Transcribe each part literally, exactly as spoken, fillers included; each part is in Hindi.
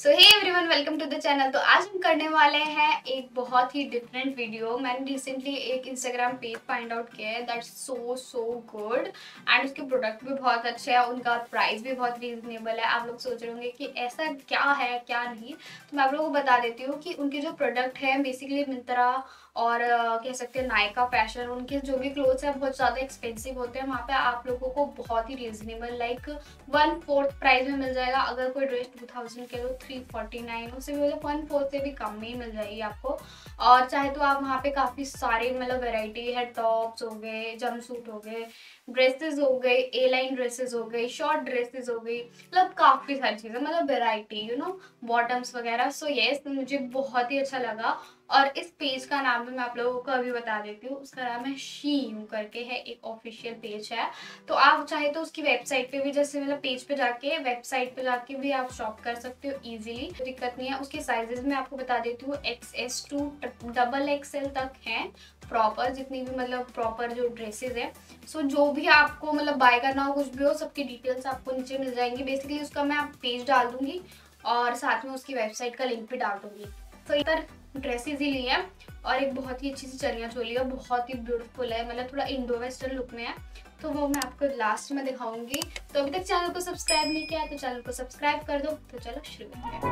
So hey everyone, welcome to the channel. तो आज हम करने वाले हैं एक बहुत ही डिफरेंट वीडियो। मैंने रिसेंटली एक इंस्टाग्राम पेज फाइंड आउट किया है that's so so good and उसके प्रोडक्ट भी बहुत अच्छे हैं, उनका प्राइस भी बहुत रीजनेबल है। आप लोग सोच रहे होंगे कि ऐसा क्या है क्या नहीं, तो मैं आप लोगों को बता देती हूँ कि उनके जो प्रोडक्ट है बेसिकली मिंत्रा और uh, कह सकते हैं नायका फैशन, उनके जो भी क्लोथ्स हैं बहुत ज़्यादा एक्सपेंसिव होते हैं। वहाँ पे आप लोगों को बहुत ही reasonable like one fourth price में मिल जाएगा। अगर कोई ड्रेस टू थाउजेंड के लो थ्री फोर्टी नाइन उससे भी मतलब वन फोर्थ से भी कम में ही मिल जाएगी आपको। और चाहे तो आप वहाँ पे काफ़ी सारे मतलब वेराइटी है, टॉप्स हो गए, जंप सूट हो गए, ड्रेसेस हो गए, ए लाइन ड्रेसेस हो गई, शॉर्ट ड्रेसेस हो गई, मतलब काफ़ी सारी चीज़ें, मतलब वेराइटी यू नो बॉटम्स वगैरह। सो येस, मुझे बहुत ही अच्छा लगा। और इस पेज का नाम भी मैं आप लोगों को अभी बता देती हूँ। उसका नाम है शी यू करके है, एक ऑफिशियल पेज है। तो आप चाहे तो उसकी वेबसाइट पे भी, जैसे मतलब पेज पे जाके वेबसाइट पे जाके भी आप शॉप कर सकते हो इजीली, तो दिक्कत नहीं है। उसके साइजेस में आपको बता देती हूँ, X S to double XL तक हैं प्रॉपर, जितनी भी मतलब प्रॉपर जो ड्रेसेस है। सो so, जो भी आपको मतलब बाय करना हो, कुछ भी हो, सबकी डिटेल्स आपको नीचे मिल जाएंगी। बेसिकली उसका मैं आप पेज डाल दूंगी और साथ में उसकी वेबसाइट का लिंक भी डाल दूंगी। तो इधर ड्रेसेस ही ली है और एक बहुत ही अच्छी सी चनिया चोली है, बहुत ही ब्यूटीफुल है, मतलब थोड़ा इंडो वेस्टर्न लुक में है। तो वो मैं आपको लास्ट में दिखाऊंगी। तो अभी तक चैनल को सब्सक्राइब नहीं किया है तो चैनल को सब्सक्राइब कर दो। तो चलो शुरू करते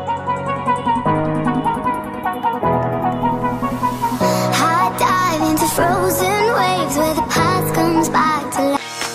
हैं।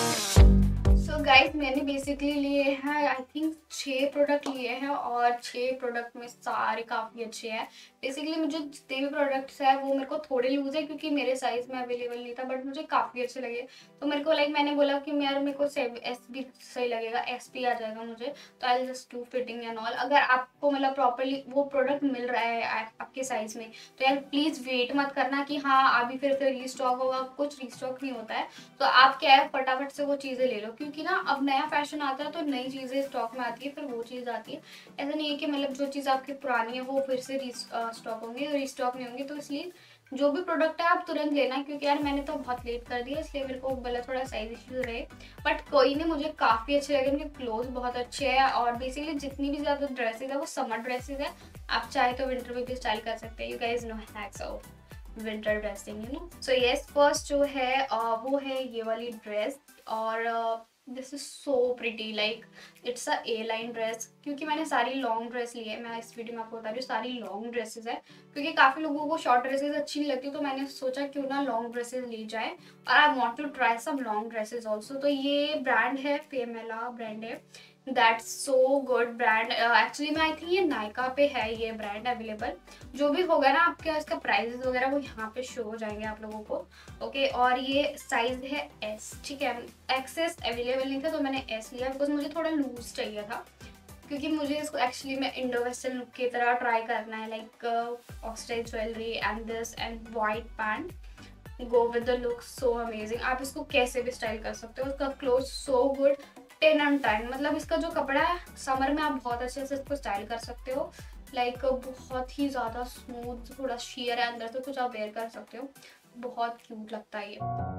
गाइस, मैंने बेसिकली लिए हैं आई थिंक छः प्रोडक्ट लिए हैं और छः प्रोडक्ट में सारे काफ़ी अच्छे हैं। बेसिकली मुझे जितने भी प्रोडक्ट्स हैं वो मेरे को थोड़े लूज है क्योंकि मेरे साइज़ में अवेलेबल नहीं था, बट मुझे काफ़ी अच्छे लगे। तो मेरे को लाइक मैंने बोला कि यार मेरे को एस भी सही लगेगा, एस पी आ जाएगा मुझे, तो I just do fitting and all. अगर आपको मतलब प्रॉपरली वो प्रोडक्ट मिल रहा है आपके साइज़ में तो यार प्लीज़ वेट मत करना कि हाँ अभी फिर से रीस्टॉक होगा, कुछ रीस्टॉक नहीं होता है। तो आप क्या है फटाफट से वो चीज़ें ले लो, क्योंकि ना अब नया फैशन आता है तो नई चीज़ें स्टॉक में आती है, फिर वो चीज़ आती है। ऐसा नहीं है कि मतलब जो चीज़ आपकी पुरानी है वो फिर से स्टॉक होंगे, रीस्टॉक नहीं होंगे। तो इसलिए जो भी प्रोडक्ट है आप तुरंत लेना, क्योंकि यार मैंने तो बहुत लेट कर दिया, इसलिए मेरे को मतलब थोड़ा साइज इश्यूज रहे, बट कोई नहीं, मुझे काफ़ी अच्छे लगे। उनके क्लोथ बहुत अच्छे हैं और बेसिकली जितनी भी ज़्यादा ड्रेसेज है वो समर ड्रेसेज है। आप चाहे तो विंटर में भी स्टाइल कर सकते हैं। You guys know hacks of winter dressing you know. So yes, first जो है uh, वो है ये वाली ड्रेस और this is so pretty, like it's a A line dress. क्योंकि मैंने सारी लॉन्ग ड्रेस ली है, मैं इस वीडियो में आपको बता रही हूँ सारी लॉन्ग ड्रेसेस है, क्योंकि काफ़ी लोगों को शॉर्ट ड्रेसेस अच्छी नहीं लगती, तो मैंने सोचा क्यों ना लॉन्ग ड्रेसेस ली जाए और I want to try some long dresses also. तो ये ब्रांड है, फेमेला ब्रांड है, that's so good brand. Actually मैं आई थिंक ये नायका पे है ये ब्रांड अवेलेबल। जो भी होगा ना आपके इसका प्राइसेस वगैरह वो यहाँ पे शो हो जाएंगे आप लोगों को। ओके, और ये साइज है एस, ठीक है। एक्सेस अवेलेबल नहीं था तो मैंने एस लिया बिकॉज मुझे थोड़ा लूज चाहिए था, क्योंकि मुझे इसको एक्चुअली में इंडो वेस्टर्न लुक की तरह ट्राई करना है, like oxidise jewellery and this and white pant go with the look so amazing. आप इसको कैसे भी स्टाइल कर सकते हो, उसका cloth so good, ten on ten. मतलब इसका जो कपड़ा है समर में आप बहुत अच्छे से इसको स्टाइल कर सकते हो, लाइक like, बहुत ही ज़्यादा स्मूथ, थोड़ा शेयर है अंदर से, कुछ आप वेयर कर सकते हो, बहुत क्यूट लगता है ये।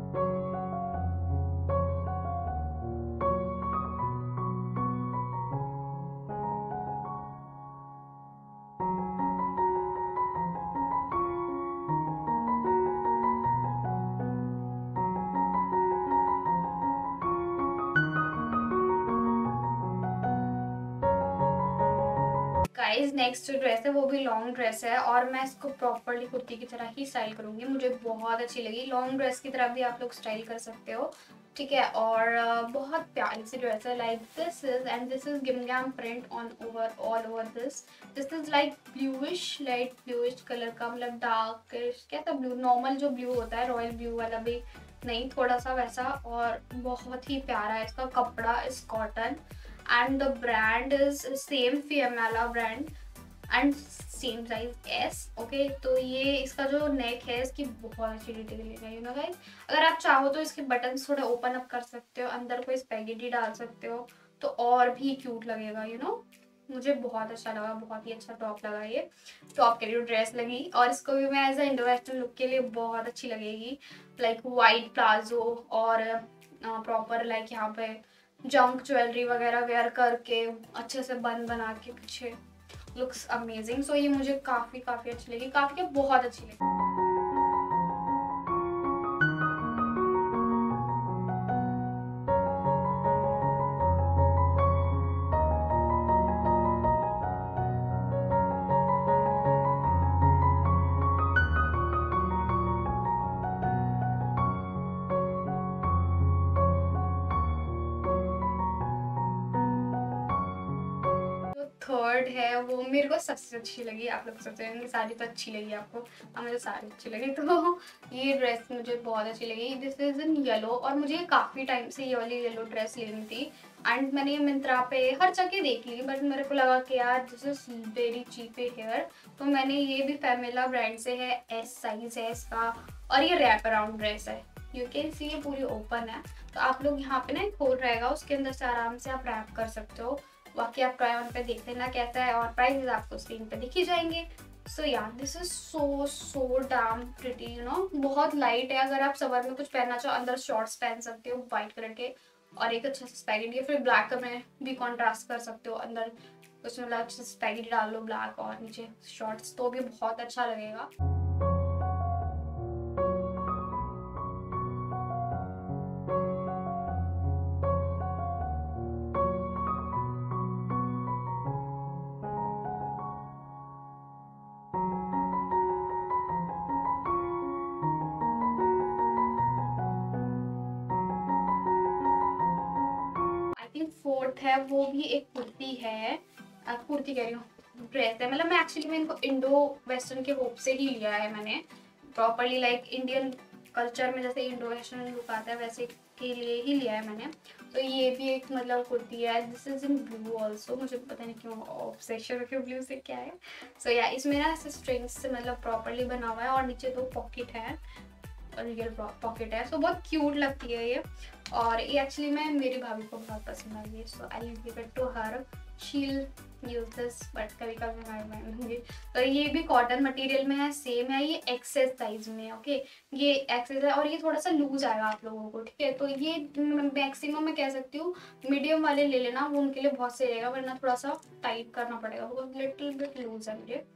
गाइस, नेक्स्ट जो ड्रेस है वो भी लॉन्ग ड्रेस है और मैं इसको प्रॉपरली कुर्ती की तरह ही स्टाइल करूंगी। मुझे बहुत अच्छी लगी, लॉन्ग ड्रेस की तरह भी आप लोग स्टाइल कर सकते हो, ठीक है। और uh, बहुत प्यारी सी ड्रेस है, like this is and this is गिमगैम print on over all over this. This is like bluish, light bluish colour का, मतलब डार्क कैसा ब्लू, नॉर्मल जो ब्लू होता है रॉयल ब्लू वाला भी नहीं, थोड़ा सा वैसा। और बहुत ही प्यारा है, इसका कपड़ा is cotton and the brand is same Femella brand and same size S। Okay, तो ये इसका जो नेक है इसकी बहुत अच्छी डिटेलिंग है, यू नो गाइस। अगर आप चाहो तो इसके बटन्स थोड़े ओपन अप कर सकते हो, अंदर कोई स्पैगेटी डाल सकते हो तो और भी क्यूट लगेगा, यू नो। मुझे बहुत अच्छा लगा, बहुत ही अच्छा टॉप लगा ये, टॉप के लिए ड्रेस लगी। और इसको भी मैं as a Indo western look के लिए बहुत अच्छी लगेगी, लाइक वाइट प्लाजो और प्रॉपर लाइक यहाँ पे जंक ज्वेलरी वगैरह वेयर करके अच्छे से बन बना के पीछे, लुक्स अमेजिंग। सो ये मुझे काफ़ी काफ़ी अच्छी लगी, काफ़ी क्या बहुत अच्छी लगी। थर्ड है वो मेरे को सबसे अच्छी लगी। आप लोग सोचते हैं साड़ी तो अच्छी लगी आपको, हाँ मुझे साड़ी अच्छी लगी। तो ये ड्रेस मुझे बहुत अच्छी लगी। दिस इज इन येलो, और मुझे काफ़ी टाइम से ये वाली येलो ड्रेस लेनी थी एंड मैंने ये मिंत्रा पे हर जगह देख ली, बट मेरे को लगा कि यार this is very cheap here. तो मैंने ये भी फैमिला ब्रांड से है, एस साइज है इसका, और ये रैप अराउंड ड्रेस है। यू कैन सी ये पूरी ओपन है, तो आप लोग यहाँ पे ना एक होल रहेगा, उसके अंदर से आराम से आप रैप कर सकते हो। बाकी आप ट्राई ऑन पे देख लेना कैसा है, और प्राइसेस आपको स्क्रीन पे दिख ही जाएंगे। So yeah this is so so damn pretty, you know, बहुत लाइट है। अगर आप समर में कुछ पहनना चाहो, अंदर शॉर्ट्स पहन सकते हो वाइट कलर के, और एक अच्छा सा स्पैगेटी, फिर ब्लैक में भी कॉन्ट्रास्ट कर सकते हो, अंदर उसमें मतलब अच्छा स्पैगेटी डाल लो ब्लैक और नीचे शॉर्ट्स, तो भी बहुत अच्छा लगेगा। आई थिंक फोर्थ है, वो भी एक कुर्ती है, आ, कुर्ती कह रही हूँ, ड्रेस है। मतलब मैं एक्चुअली मैं इनको इंडो वेस्टर्न के होप से ही लिया है मैंने, प्रॉपरली लाइक इंडियन कल्चर में जैसे इंडो वेस्टर्न लुक आता है वैसे के लिए ही लिया है मैंने। तो ये भी एक मतलब कुर्ती है, this is in blue also, मुझे पता नहीं क्यों ऑब्सेशन रखी ब्लू से क्या है। सो so, या yeah, इसमें ना ऐसे स्ट्रिंग्स से मतलब प्रॉपरली बना हुआ है, और नीचे दो पॉकेट है, रियल पॉकेट है। सो so, बहुत क्यूट लगती है ये, और ये एक्चुअली मैं मेरी भाभी को बहुत पसंद आई है। So I give it to her, she will use this, but कभी कभी मैं पहनूंगी। तो ये भी कॉटन मटेरियल में है, सेम है, ये एक्सेस साइज में है। ओके, ये एक्सेस है, और ये थोड़ा सा लूज आएगा आप लोगों को, ठीक है। तो ये मैक्सिमम मैं कह सकती हूँ मीडियम वाले ले लेना, वो उनके लिए बहुत सही रहेगा, वरना थोड़ा सा टाइट करना पड़ेगा, वो लिटिल बिट लूज है मुझे।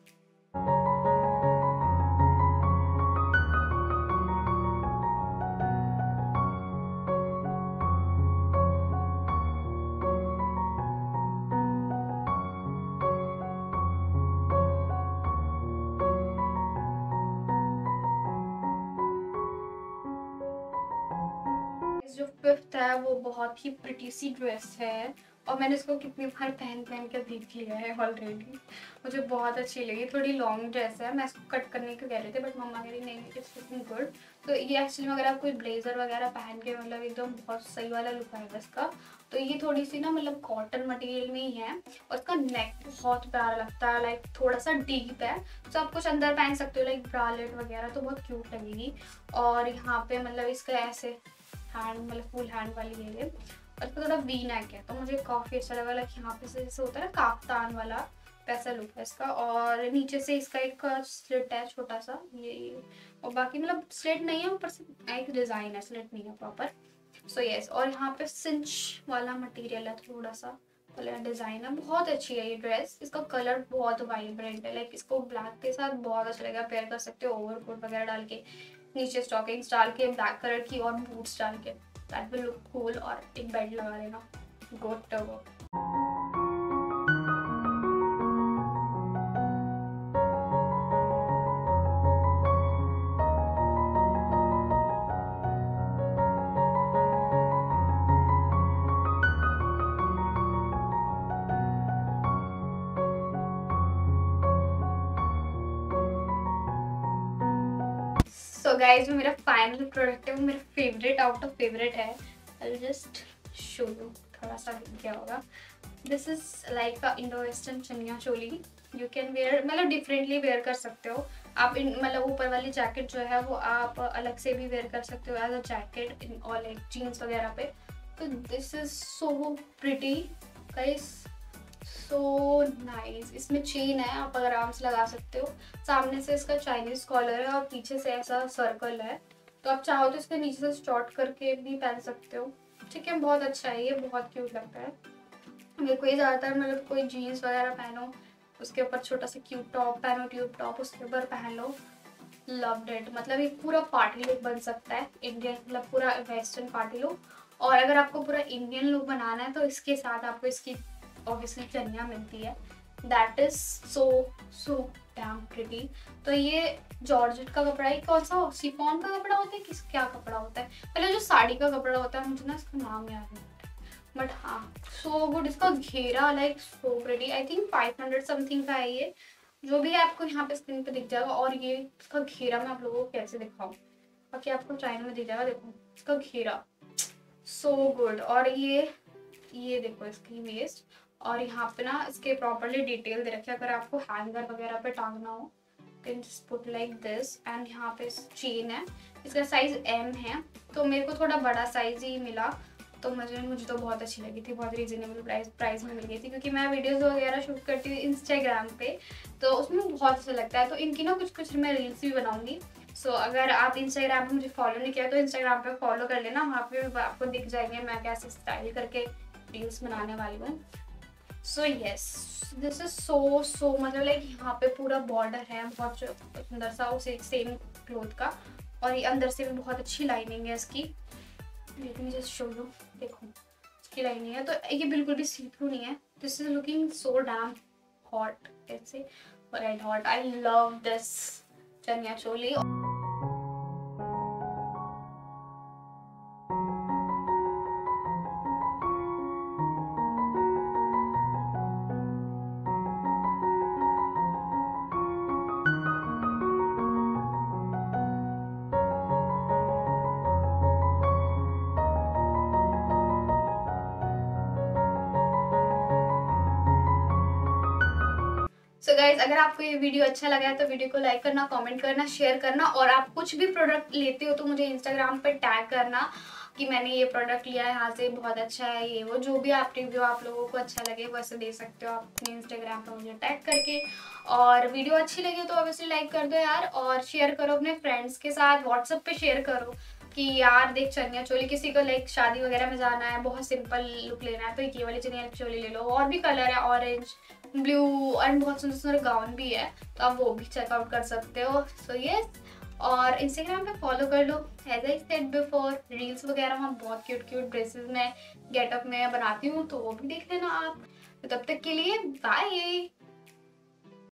जो फिफ्थ है वो बहुत ही प्रिटी सी ड्रेस है, और मैंने इसको कितनी बार पहन पहन कर देख लिया है ऑलरेडी। मुझे बहुत अच्छी लगी, थोड़ी लॉन्ग ड्रेस है, मैं इसको कट करने को कह रही थी, बट मम्मा कह रही नहीं इट्स लुकिंग गुड। तो ये एक्चुअली अगर आप कोई ब्लेजर वगैरह पहन के मतलब एकदम बहुत सही वाला लुक आएगा इसका। तो ये थोड़ी सी ना मतलब कॉटन मटेरियल में ही है, और इसका नेक बहुत प्यारा लगता है, लाइक थोड़ा सा डीप है, तो आप कुछ अंदर पहन सकते हो लाइक ब्रालेट वगैरह, तो बहुत क्यूट लगेगी। और यहाँ पे मतलब इसका ऐसे हैंड मतलब फुल हैंड वाली है ये, और इसका थोड़ा वी नेक है, तो मुझे काफ़ी अच्छा लगा। लाइक यहाँ पे से जैसे होता है ना काफ्तान वाला, वैसा लुक है इसका। और नीचे से इसका एक स्लिट है छोटा सा, ये ये और बाकी मतलब स्लिट नहीं है, ऊपर से एक डिज़ाइन है, स्लिट नहीं है प्रॉपर। सो यस, और यहाँ पे सिंच वाला मटेरियल है, थोड़ा सा वाला डिज़ाइन है, बहुत अच्छी है ये ड्रेस। इसका कलर बहुत वाइब्रेंट है, लाइक इसको ब्लैक के साथ बहुत अच्छा लगेगा, पेयर कर सकते हो ओवरकोट वगैरह डाल के, नीचे स्टॉकिंग्स डाल के ब्लैक कलर की, और बूट्स डाल के, दैट विल लुक कूल। और एक बेल्ट लगा लेना, good to go. So guys, मेरा फाइनल प्रोडक्ट है, वो मेरा फेवरेट आउट ऑफ फेवरेट है। I will just show you, थोड़ा सा क्या होगा। This is like a Indo western chaniya choli, you can wear मतलब डिफरेंटली वेयर कर सकते हो आप। इन मतलब ऊपर वाली जैकेट जो है वो आप अलग से भी वेयर कर सकते हो एज अ जैकेट इन और लाइक जीन्स वगैरह पे। तो this is so pretty guys, so nice. इसमें चेन है, आप अगर आराम से लगा सकते हो। सामने से इसका चाइनीज कॉलर है, और पीछे से ऐसा सर्कल है, तो आप चाहो तो इसके नीचे से शॉर्ट करके भी पहन सकते हो। ठीक है, बहुत अच्छा है ये, बहुत क्यूट लगता है मेरे को ये। ज़्यादातर मतलब कोई जीन्स वगैरह पहनो, उसके ऊपर छोटा सा क्यूट टॉप पहनो, ट्यूब टॉप उसके ऊपर पहन लो, लव्ड इट। मतलब एक पूरा पार्टी लुक बन सकता है इंडियन, मतलब पूरा वेस्टर्न पार्टी लुक। और अगर आपको पूरा इंडियन लुक बनाना है तो इसके साथ आपको इसकी ऑब्वियसली चनिया मिलती है, that is so so damn pretty. तो ये जॉर्जेट का कपड़ा है, कौन सा शिफॉन का कपड़ा होता है, किस क्या कपड़ा होता है, पहले जो साड़ी का कपड़ा होता है मुझे ना इसका नाम याद नहीं, बट हाँ सो गुड। इसका घेरा like so pretty, I think five hundred something का है ये, जो भी आपको यहाँ पे स्क्रीन पे दिख जाएगा। और ये इसका घेरा मैं आप लोगों को कैसे दिखाऊं, बाकी आपको चाइना में दिख जाएगा, देखो इसका घेरा सो गुड। और ये ये देखो इसकी वेस्ट, और यहाँ पे ना इसके प्रॉपरली डिटेल दे रखे, अगर आपको हैंगर वगैरह पे टांगना हो can just put like this. And यहाँ पे चेन है, इसका साइज एम है, तो मेरे को थोड़ा बड़ा साइज ही मिला, तो मुझे मुझे तो बहुत अच्छी लगी थी, बहुत रीजनेबल प्राइस प्राइस में मिल गई थी, क्योंकि मैं वीडियोस वगैरह शूट करती हूँ इंस्टाग्राम पे, तो उसमें बहुत अच्छा लगता है। तो इनकी ना कुछ कुछ मैं रील्स भी बनाऊंगी। सो so, अगर आप इंस्टाग्राम पे मुझे फॉलो नहीं किया तो इंस्टाग्राम पे फॉलो कर लेना, वहाँ पे आपको दिख जाएंगे मैं कैसे स्टाइल करके रील्स बनाने वाली हूँ। So yes, this is so so मतलब लाइक यहाँ पे पूरा बॉर्डर है बहुत सुंदर सा उसे सेम क्लोथ का, और ये अंदर से भी बहुत अच्छी लाइनिंग है इसकी। Let me just show you, देखो इसकी लाइनिंग है, तो ये बिल्कुल भी सी थ्रू नहीं है। This is looking so damn hot, कैसे red hot. I love this chaniya choli. So so guys, अगर आपको ये वीडियो अच्छा लगा है तो वीडियो को लाइक करना, कमेंट करना, शेयर करना, और आप कुछ भी प्रोडक्ट लेते हो तो मुझे इंस्टाग्राम पे टैग करना कि मैंने ये प्रोडक्ट लिया है यहाँ से, बहुत अच्छा है ये वो, जो भी आप रिव्यू आप लोगों को अच्छा लगे वैसे दे सकते हो आप अपने इंस्टाग्राम पे मुझे टैग करके। और वीडियो अच्छी लगी तो ऑब्वियसली लाइक कर दो यार, और शेयर करो अपने फ्रेंड्स के साथ, व्हाट्सएप पे शेयर करो कि यार देख चनिया चोली, किसी को लाइक शादी वगैरह में जाना है, बहुत सिंपल लुक लेना है तो ये वाली चनिया चोली ले लो। और भी कलर है, ऑरेंज, ब्लू, एंड बहुत सुंदर सुंदर गाउन भी है, तो आप वो भी चेकआउट कर सकते हो। सो so, यस yes, और इंस्टाग्राम पे फॉलो कर लो। As I said before, reels वगैरह मैं बहुत क्यूट क्यूट ड्रेसेस में गेटअप में बनाती हूँ, तो वो भी देख लेना आप। तो तब तक के लिए बाय।